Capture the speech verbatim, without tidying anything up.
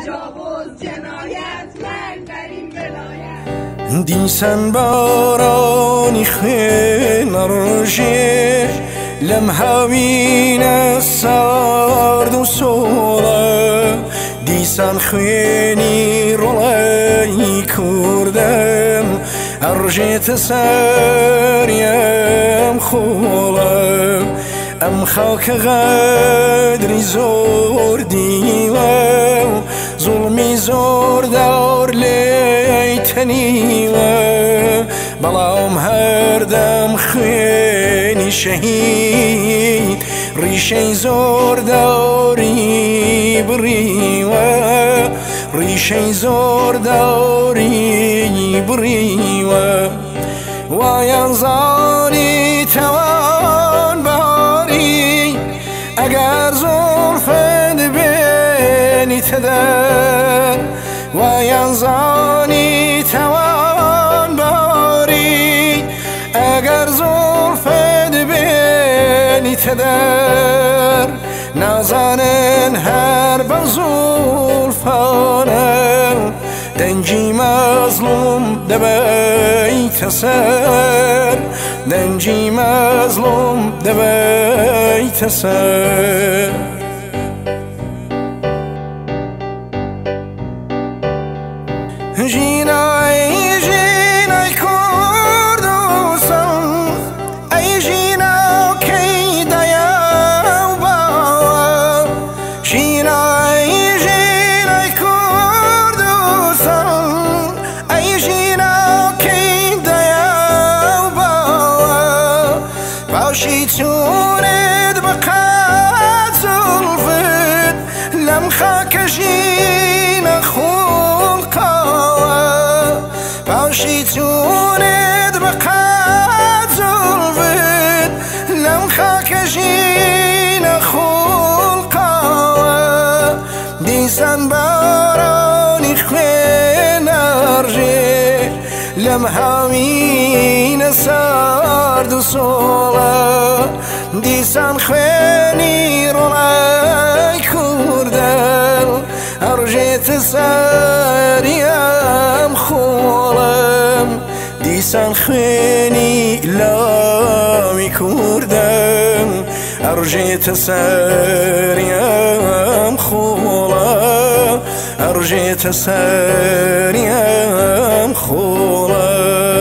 تجاوز جنایت مرگ در این ولایت. دیسان بارانی خوین روژه لمحاوین سارد و سولا دیسان خوینی رولای کردم ارجیت سریم خولا ام خاک غدری زور دیوم ظلمی زور دار لیتنیوم بلام هر دم خوینی شهید ریشه زور داری بریوم ریشه زور داری بریوم وایان زانی توان باری اگر زلفت بینی تدر وایان زانی توان باری اگر زلفت بینی تدر نازانن هر با زلفانم دنجی مظلوم دبیت سر دنجی مظلوم دبیت سر جینای جینای کردوسم ای جینا کی دیا با جینای جینای کردوسم ای جینا کی دیا با باشی تونید بقات زلفت لم خاک جینا خلقا باشی تونید بقات زلفت لم خاک جینا خلقا دیسان بارانی خوین ارجه لم هاوین سارد و سولا دیسان خوینی رولای کردن ارجیت سریم خولم دیسان خوینی لامی کردن ارجیت سریم خولم ارجیت سریم خولم